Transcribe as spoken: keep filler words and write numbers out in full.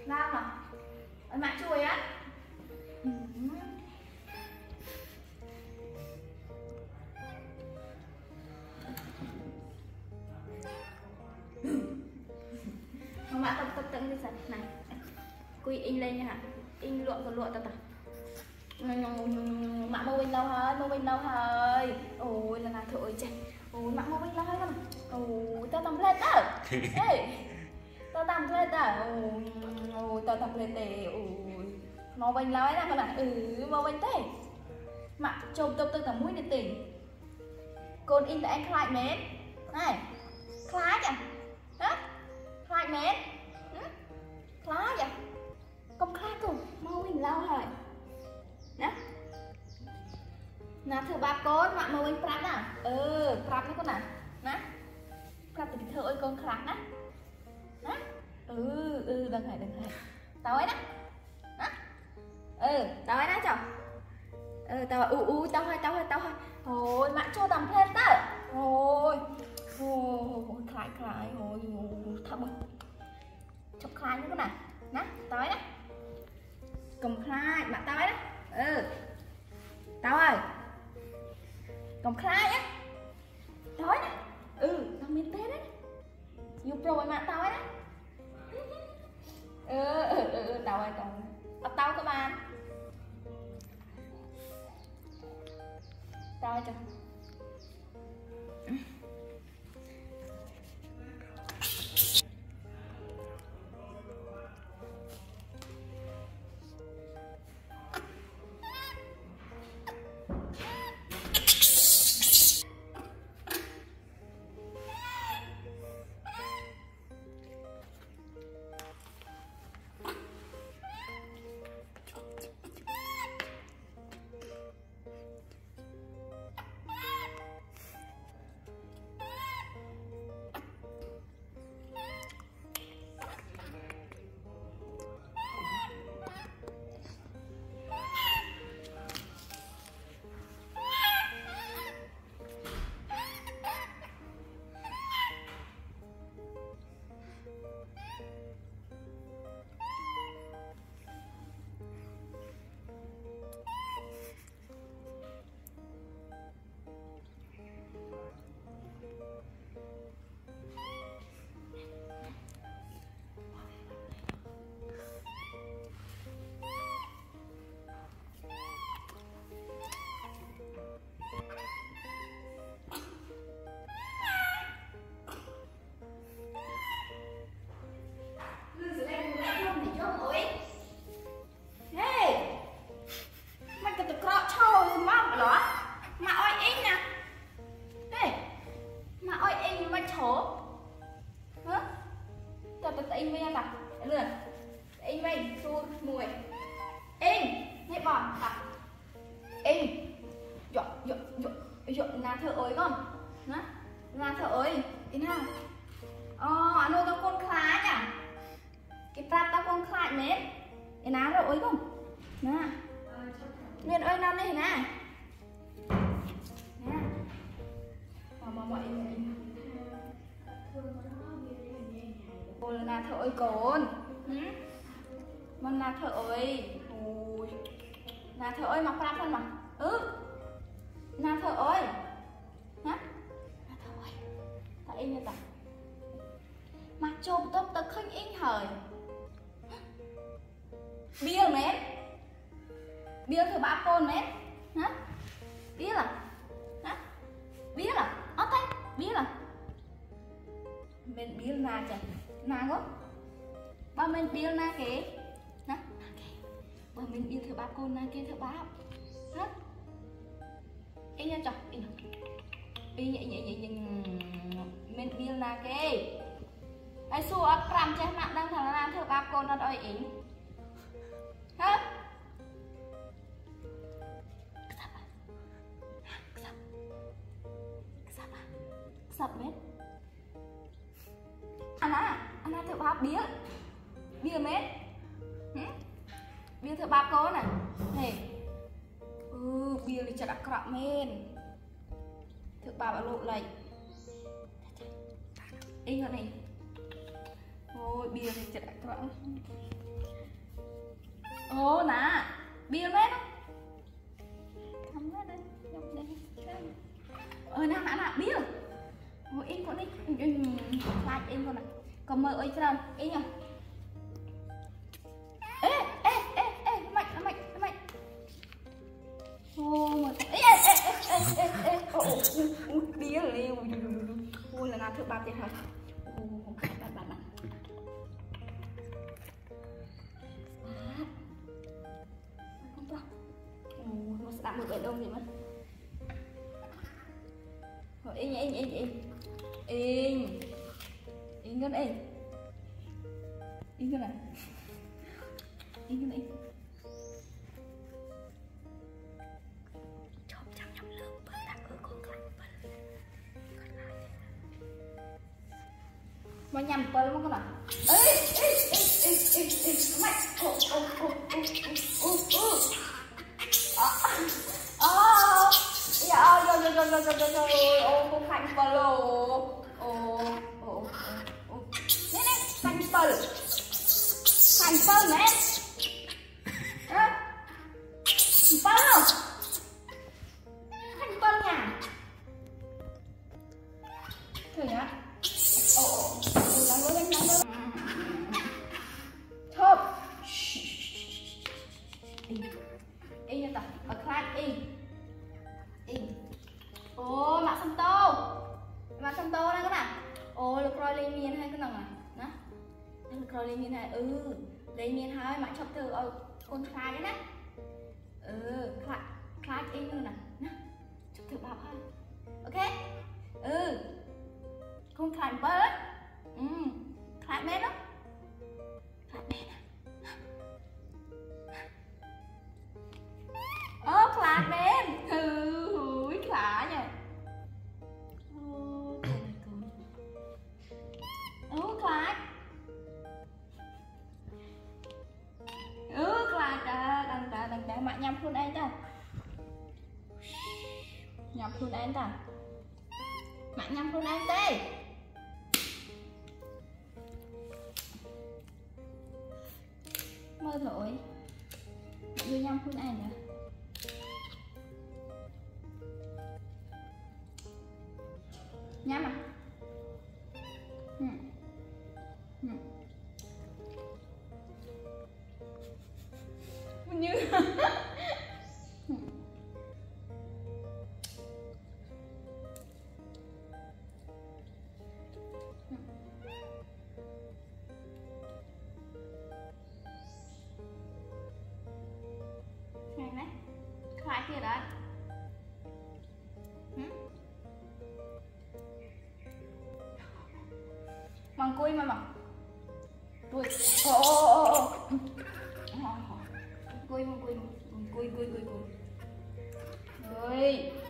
Ra mà. Ôi mạ chui á. Ừ. Không mạ tập tập tập như thế này. Quy in lên nha hả? In lụa còn lụa tao tao. Mạ mô in lâu hơi, mô in lâu hơi. Ôi là là thổi chạy. Ôi mạ mô in lâu hơi lắm. Ôi tao tầm lên đó. Ê. Tao tầm lên đó. Ôi ôi tao tầm lên để. Ôi mô in lâu ấy nè con ạ. Ừ mô in thế. Mạ chôm tao tao tầm mũi để tỉnh. Con in tại anh khai mến. Này. Khai kìa. Hả? Khai mến. Khai kìa. Công khai cùng mô in lâu hơi. Nè. Nè thưa ba con mạ mô in prap nè. Ừ prap nó con nè. Nè. Prap thì thưa ơi con khạc nè. Nè. Ừ ừ đừng hãy đừng hãy. Tao ấy nè. Nè. Ừ tao ấy nè chồng. Ừ tao u u tao hơi tao hơi tao hơi. Ôi mạ chua tầm lên tao. Ôi. Ôi khai khai ôi thầm ơi. Chọc khai nữa con nè. Nè tao ấy nè. Cầm khai bạn tao ấy đó. Ừ tao ơi cầm khai á tao ấy đó. Ừ tao miên tên đấy giúp rồi mà tao ấy đó. Ừ ừ ừ tao ơi tao ấp tao các bạn tao ơi trời. In với ta lượt in với xua mùi in nhảy bòn ta in dọn dọn dọn dọn là thợ ơi con nè là thợ ơi in ha ờ anh ơi tao con khai nhá cái prap tao con khai mến cái ná rồi ơi con nè miền ơi năm đây nè nè mà mà mọi ôi là thợ ơi con mình là thợ ơi ôi là thợ ơi mặc prap thân mà ừ là thợ ơi hả là thợ ơi ta in như ta mặc chụp tao tao khinh in hời bia mến bia thợ ba con mến hả bia là hả bia là ớt đấy bia là mình bia là chả na gốc ba mình bia na kế nè ba mình bia thợ ba con na kia thợ ba hả in nha chọc in in nhẹ nhẹ nhẹ nhẹ mình bia na kế ai xua ớt pram che mặt đang thằng là thợ ba con nó đòi in hả sập mét anh à anh à thợ ba bía bia mét bia thợ ba con này này ừ bia thì chả đặc cọ men thợ ba bà lộ lầy in ở này ôi bia thì chả đặc cọ Ồ nè, bia mét á. Không hết đây, dọc đây. Ờ nè nè nè, bia. Ôi in con đi. Lại in con này. Còn mơ ơi trơn, in nhá. Ê ê ê ê, mạnh mạnh mạnh. Ô mà ê ê ê ê ê ê. Ồ ôi bia liều. Ôi là nào thứ ba tiền hả? Ồ bạn bạn bạn. Nó sẽ đặt một ở đâu gì mất. Rồi in in in in in in cái này in cái này in cái này chọn chăm nhầm lớp bởi đặt ở con con mà nhầm bởi mà con nào ê ê ê ê ê ê mày ô ô ô ô ô ô oh, ya, ya, ya, ya, ya, ya, ya, ya, oh, con khanh bờ lồ, oh, oh, oh, nè nè, khanh bờ, khanh bờ nè, hả, bờ không, khanh bờ nha, thử nhá, oh, oh, đang lối đang lối, thơm. Y như tập ở class y y ô mạ xăm tô mạ xăm tô đây các bạn ô lực rồi lên miền hay cái nào mà đó lực rồi lên miền hay ừ lên miền hai mạ chọc từ ở con trai đấy nè ừ class class y nữa nè nè chọc từ bạp hơi ok ừ con trai bớt đấy ừ class mét đó class mét ơ khá đen ừ húi khá nhỉ ô ừ khá ừ khá đã đằng đã đằng đã mạ nhằm khuôn anh ta nhằm khuôn anh ta mạ nhằm khuôn anh tê mơ thổi vô nhằm khuôn anh nữa nhắm à ừ. Ừ. như này này khai kia đấy măng cùi mà măng cùi ô ô ô ô cùi măng cùi măng cùi cùi cùi cùi cùi